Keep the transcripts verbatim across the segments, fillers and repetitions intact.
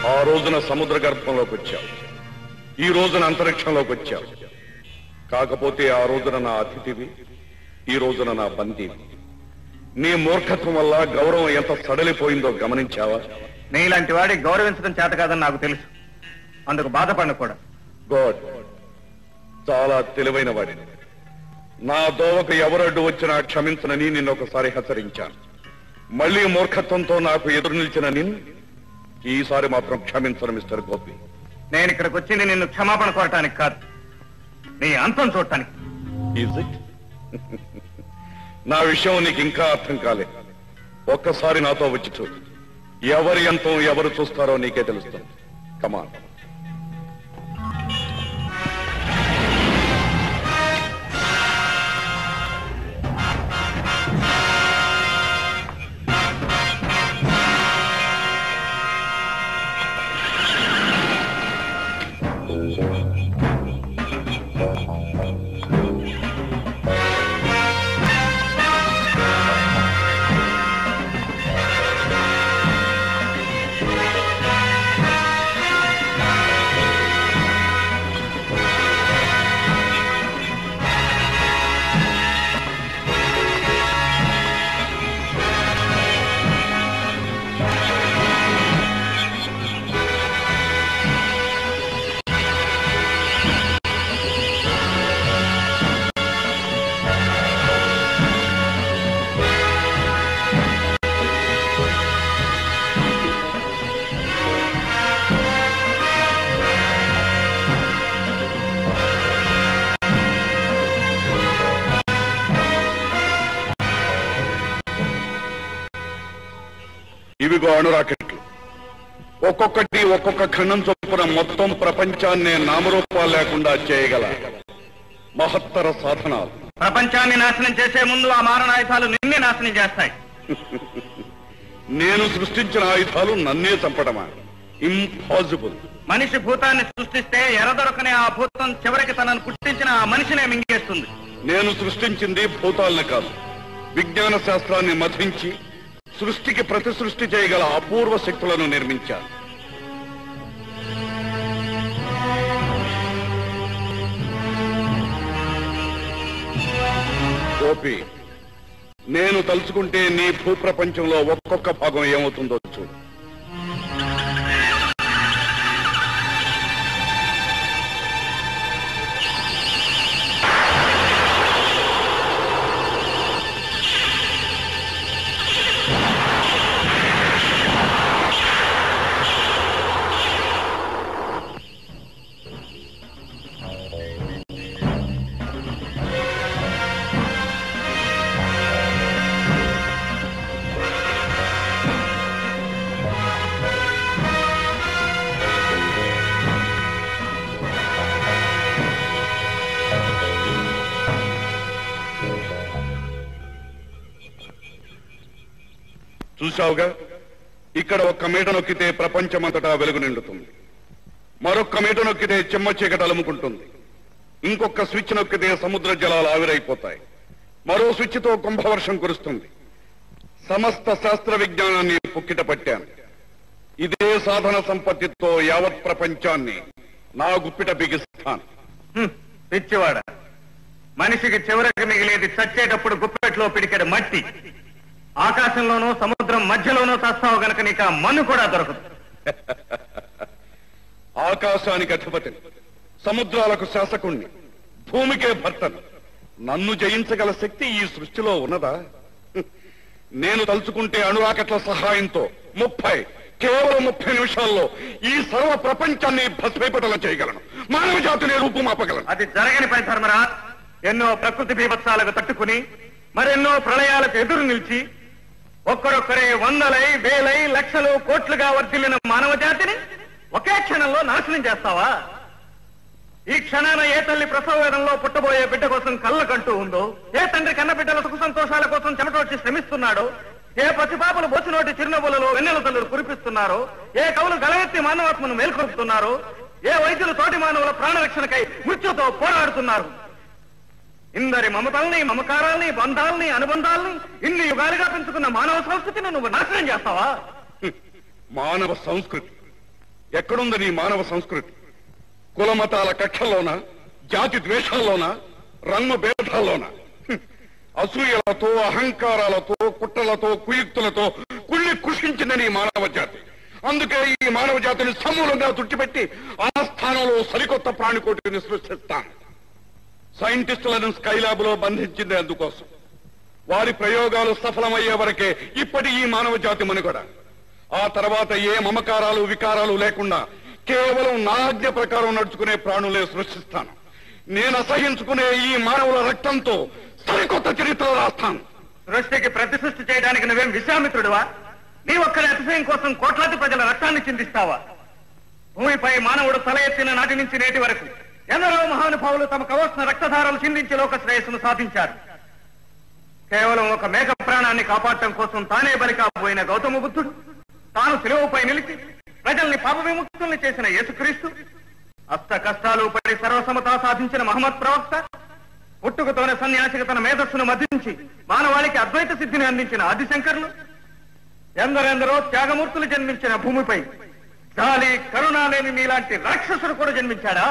ఆ రోజున సముద్ర గర్భంలోకి వచ్చావు, ఈ రోజున అంతరిక్షంలోకి వచ్చావు. కాకపోతే ఆ రోజున నా అతిథివి, ఈ రోజున నా బందీవి. నీ మూర్ఖత్వం వల్ల గౌరవం ఎంత సడలిపోయిందో గమనించావా? నీలాంటి వాడి గౌరవించడం చేత కాదని నాకు తెలుసు, అందుకు బాధపడను కూడా. గాడ్, చాలా తెలివైన వాడిని. నా దోవకు ఎవరడ్డు వచ్చినా క్షమించనని నిన్ను ఒకసారి హెచ్చరించాను. మళ్లీ మూర్ఖత్వంతో నాకు ఎదురు నిలిచిన నిన్ను ఈసారి మాత్రం క్షమించను మిస్టర్ గోపి. నేను ఇక్కడికి వచ్చింది నిన్ను క్షమాపణ కోరటానికి కాదు, నీ అంతం చూడటానికి. Is it? నా విషయం నీకు ఇంకా అర్థం కాలే. ఒక్కసారి నాతో వచ్చి చూడు. ఎవరి అంతం ఎవరు చూస్తారో నీకే తెలుస్తుంది. కమాన్. ఇవిగో అణురాకెట్లు. ఒక్కొక్కటి ఒక్కొక్క ఖండం చొప్పున మొత్తం ప్రపంచాన్ని నామరూపాలు లేకుండా చేయగల మహత్తర సాధనాలు. ప్రపంచాన్ని నాశనం చేసే ముందు ఆ మారణాయుధాలు నిన్నే నాశనం చేస్తాయి. నేను సృష్టించిన ఆయుధాలు నన్నే చంపడమా? ఇంపాసిబుల్. మనిషి భూతాన్ని సృష్టిస్తే ఎరదొరకనే ఆ భూతం చివరికి తనను పుట్టించిన ఆ మనిషినే మింగేస్తుంది. నేను సృష్టించింది భూతాలను కాదు, విజ్ఞాన శాస్త్రాన్ని మధించి సృష్టికి ప్రతి సృష్టి చేయగల అపూర్వ శక్తులను నిర్మించాను. గోపి, నేను తలుచుకుంటే నీ భూప్రపంచంలో ఒక్కొక్క భాగం ఏమవుతుందో చూడు. చూశావుగా, ఇక్కడ ఒక్క మీట నొక్కితే ప్రపంచమంతటా వెలుగు నిండుతుంది, మరొక్క మీట నొక్కితే చెమ్మ చీకట అలుముకుంటుంది, ఇంకొక స్విచ్ నొక్కితే సముద్ర జలాలు ఆవిరైపోతాయి, మరో స్విచ్ తో కుంభవర్షం కురుస్తుంది. సమస్త శాస్త్ర విజ్ఞానాన్ని పుక్కిట పట్టాను. ఇదే సాధన సంపత్తితో యావత్ ప్రపంచాన్ని నా గుప్పిట బిగిస్తాను. పిచ్చివాడ, మనిషికి చివరికి మిగిలేది చచ్చేటప్పుడు గుప్పెట్లో పిడికెడు మట్టి. ఆకాశంలోనూ సముద్రం మధ్యలోనూ చస్తావు గనక నీకు ఆ మన్ను కూడా దొరకదు. ఆకాశానికి అధిపతిని, సముద్రాలకు శాసకుణ్ణి, భూమికే భర్తను. నన్ను జయించగల శక్తి ఈ సృష్టిలో ఉన్నదా? నేను తలుచుకుంటే అణురాకెట్ల సహాయంతో ముప్పై కేవలం ముప్పై నిమిషాల్లో ఈ సర్వ ప్రపంచాన్ని భస్మైపటలం చేయగలను. మానవ జాతిని రూపుమాపగలను. అది జరగని పని ధర్మరాజ్. ఎన్నో ప్రకృతి బీభత్సాలకు తట్టుకుని మరెన్నో ప్రళయాలకు ఎదురు నిలిచి ఒక్కరొక్కరే వందలై వేలై లక్షలు కోట్లుగా వర్ధిల్లిన మానవ జాతిని ఒకే క్షణంలో నాశనం చేస్తావా? ఈ క్షణాన ఏ తల్లి ప్రసవ వేదంలో పుట్టబోయే బిడ్డ కోసం కళ్ళకంటూ ఉందో, ఏ తండ్రి కన్న బిడ్డల సుఖ సంతోషాల కోసం చెమటోడ్చి శ్రమిస్తున్నాడో, ఏ పసిపాపలు బొచ్చినోటి చిరునవ్వులలో వెన్నెల తల్లులు కురిపిస్తున్నారో, ఏ కవులు గలవెత్తి మానవాత్మను మేల్కొల్పుతున్నారో, ఏ వైద్యులు తోటి మానవుల ప్రాణరక్షణకై మృత్యుతో పోరాడుతున్నారు. ఇందరి మమతల్ని, మమకారాల్ని, బంధాల్ని, అనుబంధాల్ని ఇన్ని యుగాలుగా పెంచుకున్న మానవ సంస్కృతిని నువ్వు నాశనం చేస్తావా? మానవ సంస్కృతి ఎక్కడుంది నీ మానవ సంస్కృతి? కులమతాల కక్షల్లోన, జాతి ద్వేషాల్లోన, రంగు భేదాల్లోన, అసూయలతో, అహంకారాలతో, కుట్రలతో, కుయుక్తులతో కుళ్ళి కృషించింది నీ మానవ జాతి. అందుకే ఈ మానవ జాతిని సమూలంగా తుడిచిపెట్టి ఆ స్థానంలో సరికొత్త ప్రాణికోటిని సృష్టిస్తాను. సైంటిస్టులను స్కైలాబ్ లో బంధించింది అందుకోసం. వారి ప్రయోగాలు సఫలమయ్యే వరకే ఇప్పటి ఈ మానవ జాతి మనుగడ. ఆ తర్వాత ఏ మమకారాలు వికారాలు లేకుండా కేవలం నా ఆజ్ఞ ప్రకారం నడుచుకునే ప్రాణులే సృష్టిస్తాను. నేను అసహించుకునే ఈ మానవుల రక్తంతో సరికొత్త చరిత్ర రాస్తాను. సృష్టికి ప్రతి సృష్టి చేయడానికి నువ్వేం విశ్వామిత్రుడువా? నీ ఒక్కరి అతిశయం కోసం కోట్లాది ప్రజల రక్తాన్ని చిందిస్తావా? భూమిపై మానవుడు తల ఎత్తిన నాటి నుంచి నేటి వరకు ఎందరో మహానుభావులు తమ కవచన రక్తధారలు చిందించి లోక శ్రేయస్సును సాధించారు. కేవలం ఒక మేక ప్రాణాన్ని కాపాడటం కోసం తానే బలి కాబోయిన గౌతమ బుద్ధుడు, తాను శిలువపై నిలిచి ప్రజల్ని పాప విముక్తుల్ని చేసిన యేసుక్రీస్తు, అష్ట కష్టాలు పడి సర్వసమతా సాధించిన మహమ్మద్ ప్రవక్త, పుట్టుకతోనే సన్యాసికి తన మేధస్సును మద్దించి మానవాళికి అద్వైత సిద్ధిని అందించిన ఆదిశంకర్లు, ఎందరెందరో త్యాగమూర్తులు జన్మించిన భూమిపై జాలి కరుణ లేని నీలాంటి రాక్షసుడు కూడా జన్మించాడా?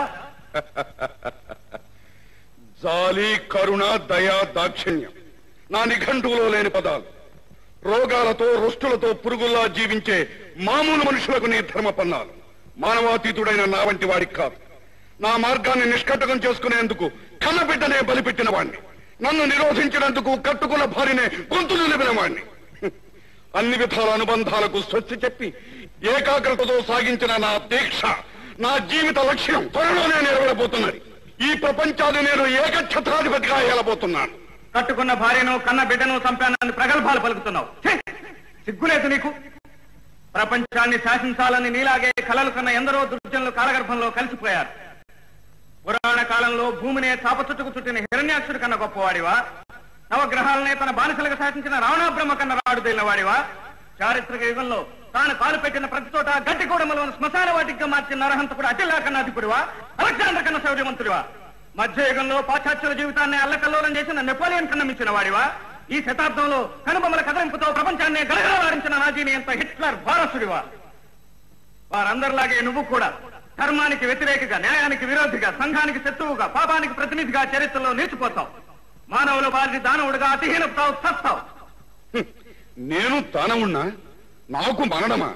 జాలి, కరుణ, దయ, దాక్షిణ్యం నా నిఘంటువులో లేని పదాలు. రోగాలతో రుష్టులతో పురుగుల్లా జీవించే మామూలు మనుషులకు నీ ధర్మ పన్నాలు. మానవాతీతుడైన నా వంటి వాడికి కాదు. నా మార్గాన్ని నిష్కటకం చేసుకునేందుకు కన్నబిడ్డనే బలిపెట్టిన వాణ్ణి. నన్ను నిరోధించినందుకు కట్టుకున్న భార్యనే గొంతు నిలిపిన వాణ్ణి. అన్ని విధాల అనుబంధాలకు స్వస్తి చెప్పి ఏకాగ్రతతో సాగించిన నా దీక్ష, నా జీవిత లక్ష్యం త్వరలోనే నెరవేరబోతున్నది. ఈ ప్రపంచాన్ని నేను ఏకఛత్రాధిపతిగా ఏలబోతున్నాను. కట్టుకున్న భార్యను కన్న బిడ్డను చంపానని ప్రగల్భాలు పలుకుతున్నావు. సిగ్గులేదు నీకు? ప్రపంచాన్ని శాసించాలని నీలాగే కలలు కన్న ఎందరో దుర్జనులు కాలగర్భంలో కలిసిపోయారు. పురాణ కాలంలో భూమినే చాపచుట్టుకు చుట్టిన హిరణ్యాక్షుడు కన్నా గొప్పవాడివా? నవగ్రహాలనే తన బానిసలుగా శాసించిన రావణాబ్రహ్మ కన్నా రాడుదైన వాడివా? చారిత్రక యుగంలో తాను కాలు పెట్టిన ప్రతి చోట గట్టి కూడమలను శ్మశాన వాటిగా మార్చిన నరహంతకుడు అటిల్లా కన్నా అధిపుడివా? అలెగ్జాండర్ కన్నా శౌర్యవంతుడివా? మధ్యయుగంలో పాశ్చాత్యుల జీవితాన్ని అల్లకల్లోలం చేసిన నెపోలియన్ కన్నా మించిన వాడివా? ఈ శతాబ్దంలో కనుబొమ్మల కదలింపుతో ప్రపంచాన్ని గడగడలాడించిన నాజీని ఎంత హిట్లర్ వారసుడివా? వారందరిలాగే నువ్వు కూడా ధర్మానికి వ్యతిరేకగా, న్యాయానికి విరోధిగా, సంఘానికి శత్రువుగా, పాపానికి ప్రతినిధిగా చరిత్రలో నిలిచిపోతావు. మానవుల వారిని దానవుడిగా అతిహీనతావు, చస్తావు. నేను దానవుణ్ణా? నాకు మరణమా?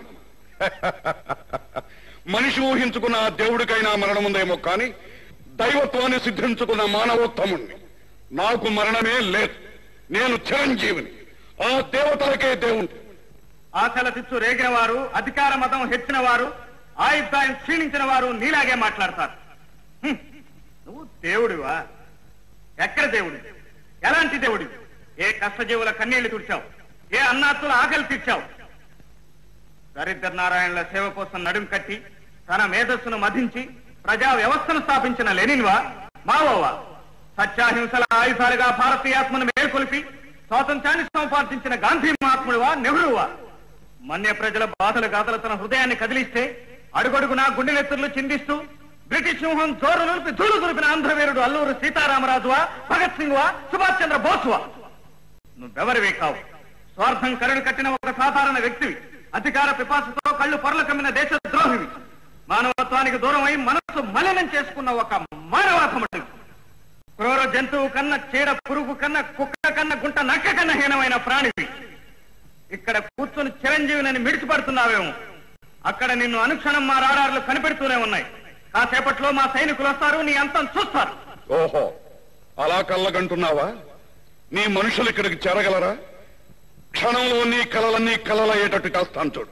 మనిషి ఊహించుకున్న దేవుడికైనా మరణముందేమో కానీ దైవత్వాన్ని సిద్ధించుకున్న మానవోత్తముణ్ణి. నాకు మరణమే లేదు. నేను చిరంజీవిని. ఆ దేవతలకే దేవుడు. ఆశల చిచ్చు రేగిన వారు, అధికార మతం హెచ్చిన వారు, ఆయుద్ధాయం క్షీణించిన వారు నీలాగే మాట్లాడతారు. నువ్వు దేవుడివా? ఎక్కడ దేవుడి? ఎలాంటి దేవుడి? ఏ కష్టజీవుల కన్నీళ్లు తుడిచావు? ఏ అన్నాత్తుల ఆకలి తీర్చావు? దరిద్ర నారాయణుల సేవ కోసం నడుం కట్టి తన మేధస్సును మధించి ప్రజా వ్యవస్థను స్థాపించిన లెనిన్వా? మావోవా? సత్యాహింసల ఆయుధాలుగా భారతీయాత్మను మేల్కొల్పి స్వాతంత్ర్యాన్ని సంపాదించిన గాంధీ మహాత్ముడువా? నెహ్రూవా? మన్య ప్రజల బాధల గాథలు తన హృదయాన్ని కదిలిస్తే అడుగడుగునా గుండెనెత్తులు చిందిస్తూ బ్రిటిష్ సింహం జోరు నిలిపి ధూళు దులిపిన ఆంధ్రవీరుడు అల్లూరు సీతారామరాజువా? భగత్ సింగ్ వా? సుభాష్ చంద్ర బోస్వా? నువ్వెవరివే కావు. స్వార్థం కరుడు కట్టిన ఒక సాధారణ వ్యక్తివి. అధికార పిపాసతో కళ్ళు పొరలు కమ్మిన దేశ ద్రోహివి. మానవత్వానికి దూరం అయి మనస్సు మలినం చేసుకున్న ఒక మానవాధముడు. క్రూర జంతువు కన్నా, చీడ పురుగు కన్నా, కుక్క కన్నా, గుంట నక్క కన్నా హీనమైన ప్రాణివి. ఇక్కడ కూర్చొని చిరంజీవిని మిడిచిపడుతున్నావేమో. అక్కడ నిన్ను అనుక్షణం మా రాడార్లు కనిపెడుతూనే ఉన్నాయి. కాసేపట్లో మా సైనికులు వస్తారు, నీ అంతం చూస్తారు. ఓహో, అలా కళ్ళగంటున్నావా? నీ మనుషులు ఇక్కడికి చేరగలరా? క్షణంలో నీ కలలన్నీ కలలయ్యేటట్టు చేస్తాను చూడు.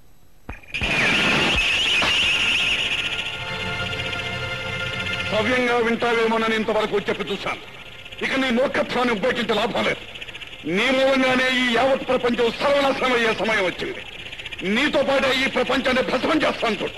సవ్యంగా వింటావేమోనని ఇంతవరకు చెప్పి చూశాను. ఇక నీ మూర్ఖత్వాన్ని ఉపేక్షించే లాభం లేదు. నీ మూలంగానే ఈ యావత్ ప్రపంచం సర్వనాశనం అయ్యే సమయం వచ్చింది. నీతో పాటే ఈ ప్రపంచాన్ని భస్మం చేస్తాను చూడు.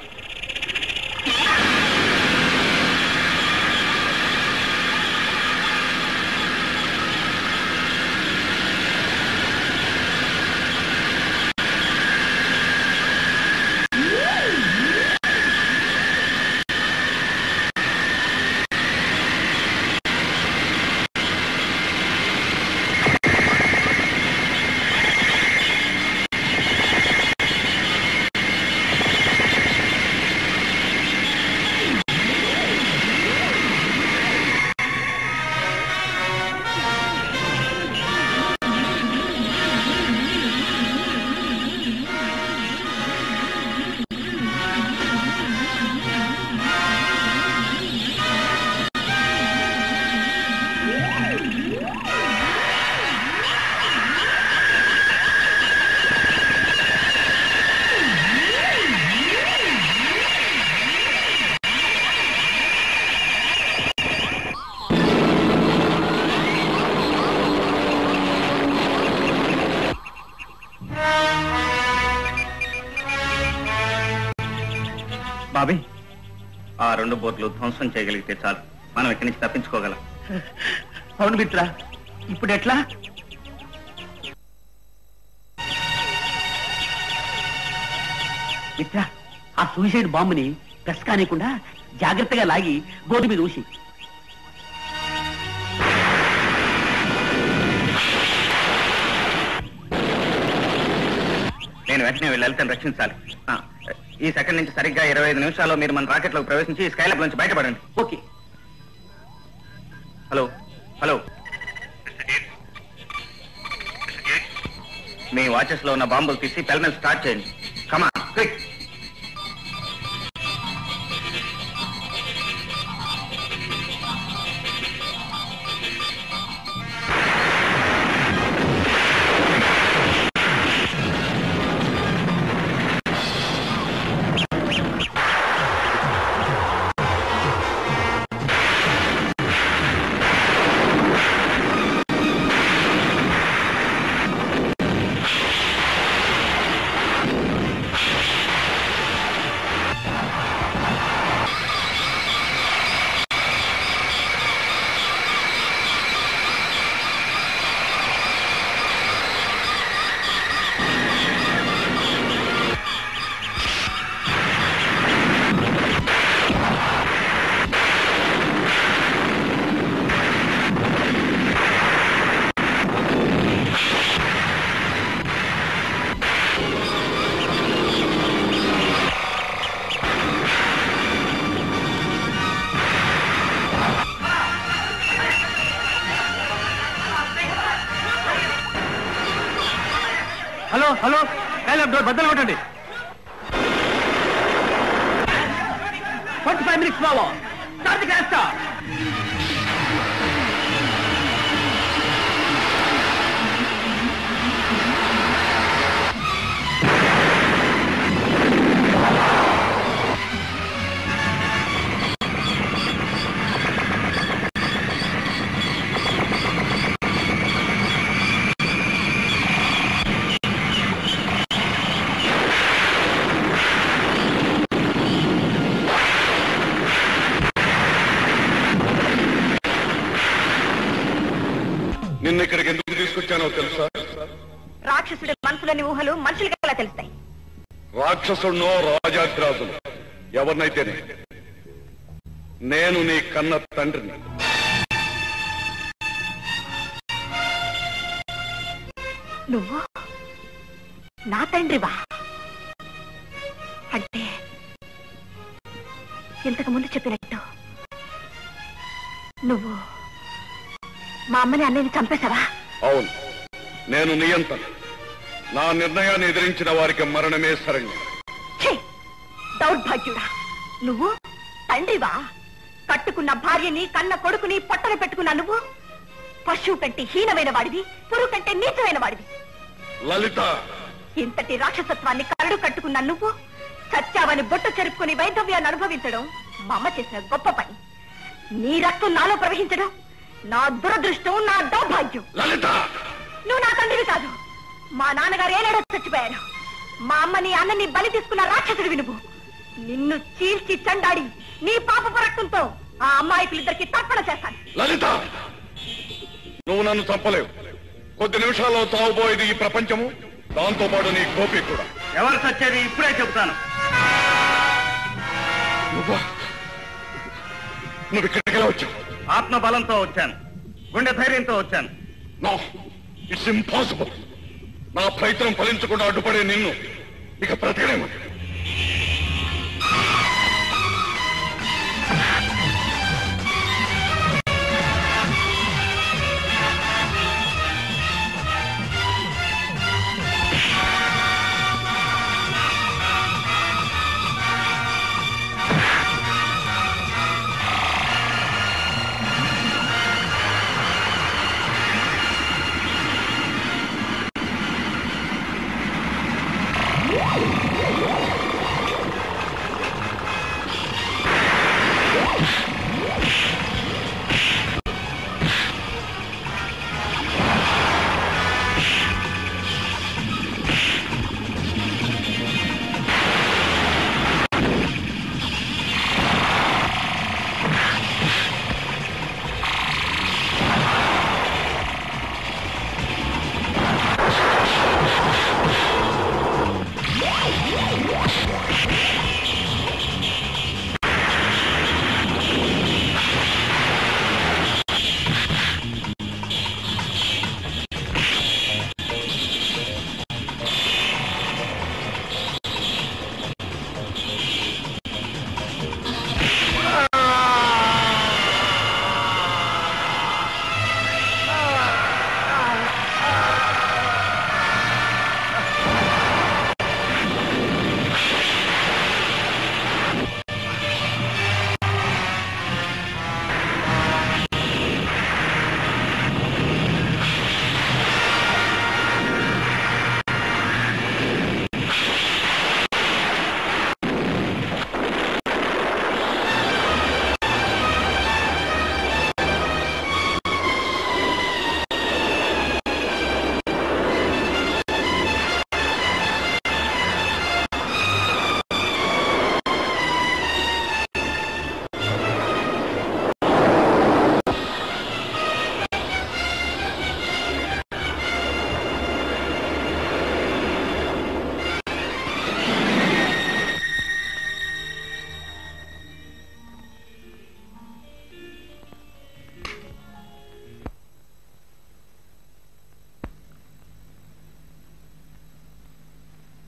బాబీ, ఆ రెండు బోట్లు ధ్వంసం చేయగలిగితే చాలు, మనం ఇక్కడి నుంచి తప్పించుకోగలం. అవును మిత్ర, ఇప్పుడు ఎట్లా? మిత్ర, ఆ సూసైడ్ బాంబుని ప్రెస్ కానికుండా జాగ్రత్తగా లాగి బోర్డు మీద ఊసి. నేను వెంటనే వెళ్ళి లలితను రక్షించాలి. ఈ సెకండ్ నుంచి సరిగ్గా ఇరవై ఐదు నిమిషాల్లో మీరు మన రాకెట్లోకి ప్రవేశించి స్కైలాబ్ నుంచి బయటపడండి. ఓకే. హలో హలో, మీ వాచెస్ లో ఉన్న బాంబులు తీసి పెల్మెల్ స్టార్ట్ చేయండి. Come on quick. Hello hello, Skylab door బద్దలు కొట్టండి. ఫార్టీ ఫైవ్ మినిట్స్ బాబా, స్టార్ట్ ది గ్యాస్ స్టార్. నిన్న ఇక్కడికి ఎందుకు తీసుకొచ్చానో తెలుసా? రాక్షసుడి మనసులోని ఊహలు మనుషులకి ఎలా తెలుస్తాయి? రాక్షసుడినో రాజాగ్రాజులు ఎవరినైతేనే నేను నీ కన్న తండ్రిని. నువ్వు నా తండ్రివా? అంటే ఇంతకు ముందు చెప్పినట్టు నువ్వు మా అమ్మని అన్నయ్యని చంపేశావా? అవును, నేను నియంత్రణ. నా నిర్ణయాన్ని ఎదిరించిన వారికి మరణమే శరణ్యం. దౌర్భాగ్యుడా, నువ్వు తండ్రివా? కట్టుకున్న భార్యని కన్న కొడుకుని పొట్టన పెట్టుకున్న నువ్వు పశువు కంటే హీనమైన వాడివి, పురుగు కంటే నీచమైన వాడివి. లలిత, ఇంతటి రాక్షసత్వాన్ని కరడు కట్టుకున్న నువ్వు సత్యావని బొట్టు చెరుపుకుని వైధవ్యాన్ని అనుభవించడం మా అమ్మ చేసిన గొప్ప పని. నీ రక్తం నాలో ప్రవహించడం నా దురదృష్టం, నా దౌర్భాగ్యం. లలిత, నువ్వు నా తండ్రివి కాదు. మా నాన్నగారు ఏనాడో చచ్చిపోయారు. మా అమ్మని అన్నని బలి తీసుకున్న రాక్షసుడివి నువ్వు. నిన్ను చీల్చి చండాడి నీ పాపపు రక్తంతో ఆ అమ్మాయికులిద్దరికి తర్పణ చేస్తాను. లలిత, నువ్వు నన్ను చంపలేవు. కొద్ది నిమిషాల్లో తావుపోయేది ఈ ప్రపంచము, దాంతో పాటు నీ గోపి కూడా. ఎవరు చచ్చేది ఇప్పుడే చెబుతాను. నువ్వు నువ్వు ఇక్కడికి ఎలా వచ్చావు? ఆత్మబలంతో వచ్చాను, గుండె ధైర్యంతో వచ్చాను. No, it's impossible. నా ప్రయత్నం ఫలించకుండా అడ్డుపడే నిన్ను ఇక బ్రతకలేము. Yeah.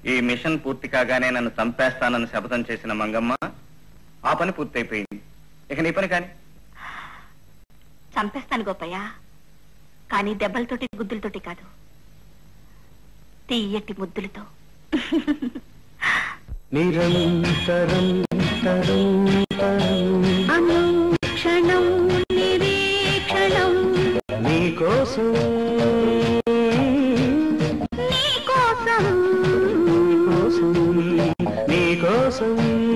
ఈ మిషన్ పూర్తి కాగానే నన్ను చంపేస్తానని శపథం చేసిన మంగమ్మ ఆ పని పూర్తయిపోయింది. ఇక నీ పని కాని. చంపేస్తాను గోపయ్య, కానీ దెబ్బలతోటి గుద్దులతోటి కాదు, తీయటి ముద్దులతో. నిరంతరం అనుక్షణం నిరీక్షణం నీకోసం నీకోసం నీకోసం